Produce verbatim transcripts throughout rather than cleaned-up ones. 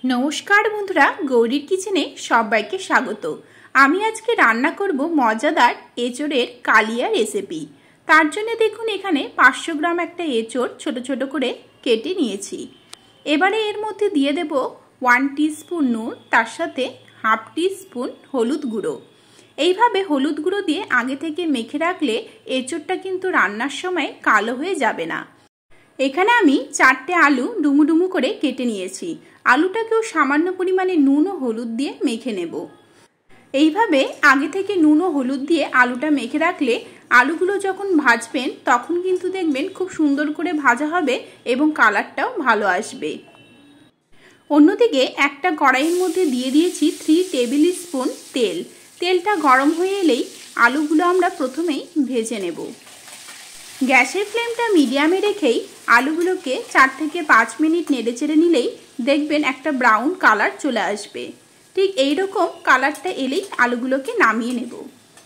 नमस्कार बंधुरा गौरीर किचेने सबाइके स्वागत। आमी आजके रान्ना करब मजादार एचोड़ेर कालिया रेसिपि। तार जोन्नो देखुन एखाने पाँचशो ग्राम एकटा एचोड़ छोटो छोटो करे केटे नियेछि। एबारे एर मध्य दिये देब वन टीस्पुन नून, तार साथे हाफ टीस्पुन हलुद गुड़ो। এইভাবে হলুদ গুঁড়ো দিয়ে আগে থেকে মেখে রাখলে এঁচোড়টা কিন্তু রান্নার সময় কালো হয়ে যাবে না। এখানে আমি চারটে আলু ডুমু ডুমু করে কেটে নিয়েছি। আলুটাকেও সামান্য পরিমাণে নুন ও হলুদ দিয়ে মেখে নেব। এইভাবে আগে থেকে নুন ও হলুদ দিয়ে আলুটা মেখে রাখলে আলুগুলো যখন ভাজবেন তখন কিন্তু দেখবেন খুব সুন্দর করে ভাজা হবে এবং কালারটাও ভালো আসবে। অন্যদিকে একটা কড়াইয়ের মধ্যে দিয়ে দিয়েছি থ্রি টেবিল স্পুন তেল। তেলটা গরম হয়ে এলেই আলুগুলো আমরা প্রথমেই ভেজে নেব। গ্যাসের ফ্লেমটা মিডিয়ামে রেখেই আলুগুলোকে চার থেকে পাঁচ মিনিট নেড়েচেড়ে নিলেই দেখবেন একটা ব্রাউন কালার চলে আসবে। ঠিক এই রকম কালারটা এলেই আলুগুলোকে নামিয়ে নেব।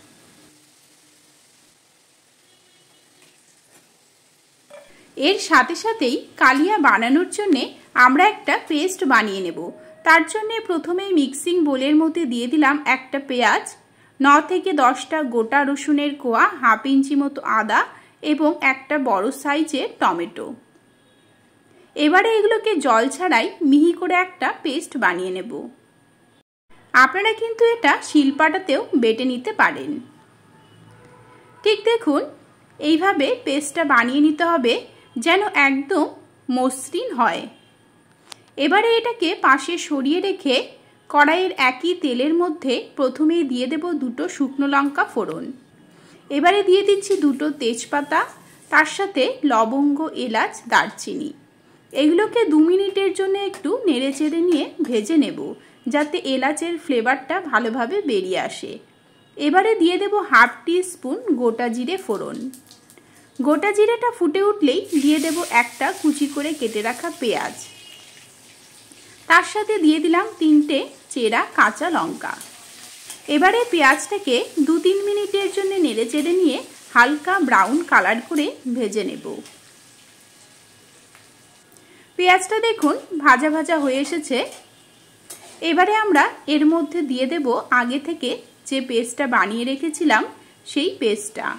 এর সাথে সাথেই কালিয়া বানানোর জন্য আমরা একটা পেস্ট বানিয়ে নেব। তার জন্য প্রথমেই মিক্সিং বোলের মধ্যে দিয়ে দিলাম একটা পেঁয়াজ, ন থেকে দশটা গোটা রসুনের কোয়া, হাফ ইঞ্চি মতো আদা এবং একটা বড় সাইজের টমেটো। এবারে এগুলোকে জল ছাড়াই মিহি করে একটা পেস্ট বানিয়ে নেব। আপনারা কিন্তু এটা শিলপাটাতেও বেটে নিতে পারেন। ঠিক দেখুন এইভাবে পেস্টটা বানিয়ে নিতে হবে যেন একদম মসৃণ হয়। এবারে এটাকে পাশে সরিয়ে রেখে কড়াইয়ের একই তেলের মধ্যে প্রথমেই দিয়ে দেব দুটো শুকনো লঙ্কা ফোড়ন। এবারে দিয়ে দিচ্ছি দুটো তেজপাতা, তার সাথে লবঙ্গ, এলাচ, দারচিনি। এগুলোকে দু মিনিটের জন্য একটু নেড়েচেড়ে নিয়ে ভেজে নেব যাতে এলাচের ফ্লেভারটা ভালোভাবে বেরিয়ে আসে। এবারে দিয়ে দেব হাফ টি স্পুন গোটা জিরে ফোড়ন। গোটা জিরেটা ফুটে উঠলেই দিয়ে দেব একটা কুচি করে কেটে রাখা পেঁয়াজ। তার সাথে দিয়ে দিলাম তিনটে চেরা কাঁচা লঙ্কা। এবারে পেঁয়াজটাকে দু তিন মিনিটের জন্য নেড়েচেড়ে নিয়ে হালকা ব্রাউন কালার করে ভেজে নেব। পেঁয়াজটা দেখুন ভাজা ভাজা হয়ে এসেছে। এবারে আমরা এর মধ্যে দিয়ে দেব আগে থেকে যে পেস্টটা বানিয়ে রেখেছিলাম সেই পেস্টটা।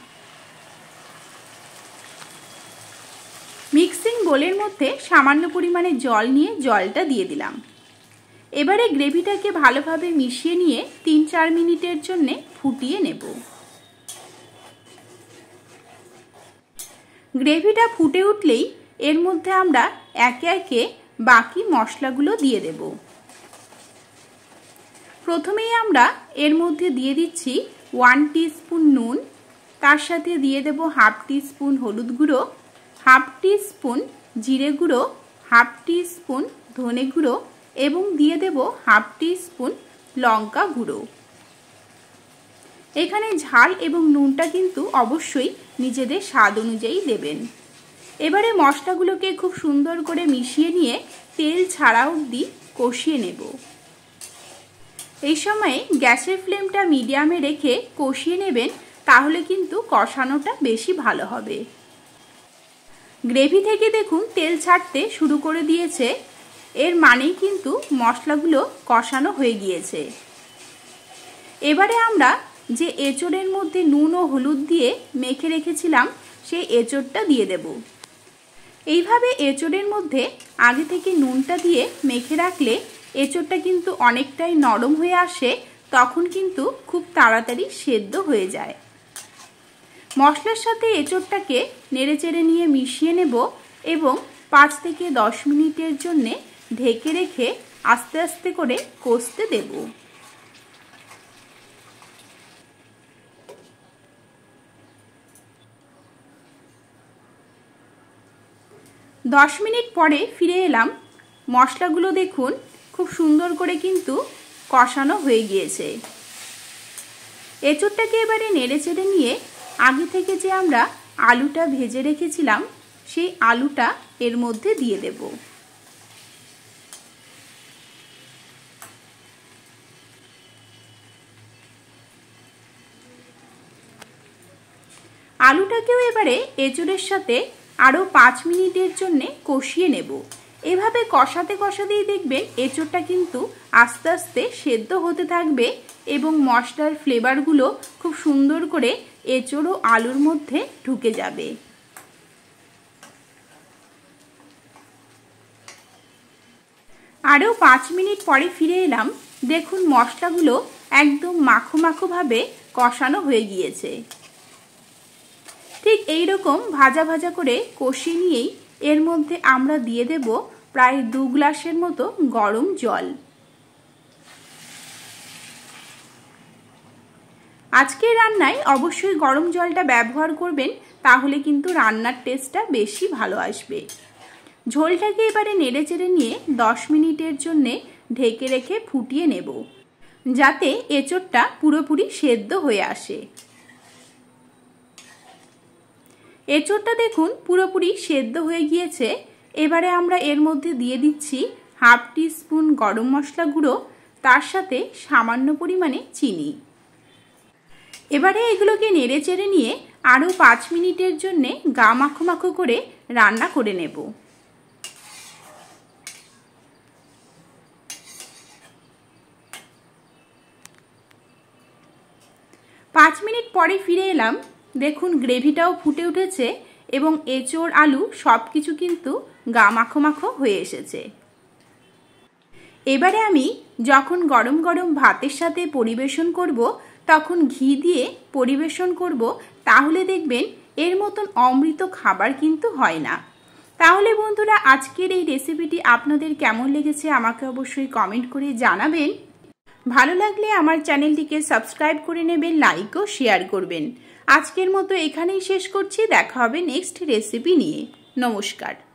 মিক্সিং বোলের মধ্যে সামান্য পরিমাণে জল নিয়ে জলটা দিয়ে দিলাম। এবারে গ্রেভিটাকে ভালোভাবে মিশিয়ে নিয়ে তিন চার মিনিটের জন্য ফুটিয়ে নেব। গ্রেভিটা ফুটে উঠলেই এর মধ্যে আমরা একে একে বাকি মশলাগুলো দিয়ে দেব। প্রথমেই আমরা এর মধ্যে দিয়ে দিচ্ছি ওয়ান টিস্পুন নুন, তার সাথে দিয়ে দেব হাফ টিস্পুন হলুদ গুঁড়ো, হাফ টিস্পুন জিরে গুঁড়ো, হাফ টিস্পুন ধনে গুঁড়ো এবং দিয়ে দেব হাফ টিস্পুন লঙ্কা গুঁড়ো। এখানে ঝাল এবং নুনটা কিন্তু অবশ্যই নিজেদের স্বাদ অনুযায়ী দেবেন। এবারে মশলাগুলোকে খুব সুন্দর করে মিশিয়ে নিয়ে তেল ছাড়া অবধি কষিয়ে নেব। এই সময়ে গ্যাসের ফ্লেমটা মিডিয়ামে রেখে কষিয়ে নেবেন, তাহলে কিন্তু কষানোটা বেশি ভালো হবে। গ্রেভি থেকে দেখুন তেল ছাড়তে শুরু করে দিয়েছে, এর মানেই কিন্তু মশলাগুলো কষানো হয়ে গিয়েছে। এবারে আমরা যে এঁচোড়ের মধ্যে নুন ও হলুদ দিয়ে মেখে রেখেছিলাম সেই এঁচোড়টা দিয়ে দেব। এইভাবে এঁচোড়ের মধ্যে আগে থেকে নুনটা দিয়ে মেখে রাখলে এঁচোড়টা কিন্তু অনেকটাই নরম হয়ে আসে, তখন কিন্তু খুব তাড়াতাড়ি সেদ্ধ হয়ে যায়। মশলার সাথে এঁচোড়টাকে নেড়েচেড়ে নিয়ে মিশিয়ে নেব এবং পাঁচ থেকে দশ মিনিটের জন্যে ঢেকে রেখে আস্তে আস্তে করে কষতে দেব। দশ মিনিট পরে ফিরে এলাম। মশলাগুলো দেখুন খুব সুন্দর করে কিন্তু কষানো হয়ে গিয়েছে। এঁচোড়টাকে এবারে নেড়েচেড়ে নিয়ে আগে থেকে যে আমরা আলুটা ভেজে রেখেছিলাম সেই আলুটা এর মধ্যে দিয়ে দেব। আলুটাকেও এবারে এঁচোড়ের সাথে আরও পাঁচ মিনিটের জন্য কষিয়ে নেব। এভাবে কষাতে কষাতেই দেখবেন এঁচোড়টা কিন্তু আস্তে আস্তে সেদ্ধ হতে থাকবে এবং মশলার ফ্লেভারগুলো খুব সুন্দর করে এঁচোড় ও আলুর মধ্যে ঢুকে যাবে। আরও পাঁচ মিনিট পরে ফিরে এলাম। দেখুন মশলাগুলো একদম মাখো মাখো ভাবে কষানো হয়ে গিয়েছে। ঠিক এই রকম ভাজা ভাজা করে কষিয়ে নিয়েই এর মধ্যে আমরা দিয়ে দেব প্রায় দু গ্লাসের মতো গরম জল। আজকের রান্নায় অবশ্যই গরম জলটা ব্যবহার করবেন, তাহলে কিন্তু রান্নার টেস্টটা বেশি ভালো আসবে। ঝোলটাকে এবারে নেড়ে চেড়ে নিয়ে দশ মিনিটের জন্যে ঢেকে রেখে ফুটিয়ে নেব, যাতে এঁচোড়টা পুরোপুরি সেদ্ধ হয়ে আসে। এঁচোড়টা দেখুন পুরোপুরি সেদ্ধ হয়ে গিয়েছে। এবারে আমরা এর মধ্যে দিয়ে দিচ্ছি হাফ টি স্পুন গরম মশলা গুঁড়ো, তার সাথে সামান্য পরিমাণে চিনি। এবারে এগুলোকে নেড়ে চেড়ে নিয়ে আরও পাঁচ মিনিটের জন্যে গা মাখো মাখো করে রান্না করে নেব। পাঁচ মিনিট পরে ফিরে এলাম। দেখুন গ্রেভিটাও ফুটে উঠেছে এবং এঁচোড় আলু সব কিছু কিন্তু গা মাখো মাখো হয়ে এসেছে। এবারে আমি যখন গরম গরম ভাতের সাথে পরিবেশন করব তখন ঘি দিয়ে পরিবেশন করব, তাহলে দেখবেন এর মতন অমৃত খাবার কিন্তু হয় না। তাহলে বন্ধুরা আজকের এই রেসিপিটি আপনাদের কেমন লেগেছে আমাকে অবশ্যই কমেন্ট করে জানাবেন। ভালো লাগলে আমার চ্যানেলটিকে সাবস্ক্রাইব করে নেবেন, লাইক ও শেয়ার করবেন। আজকের মতো এখানেই শেষ করছি। দেখা হবে নেক্সট রেসিপি নিয়ে। নমস্কার।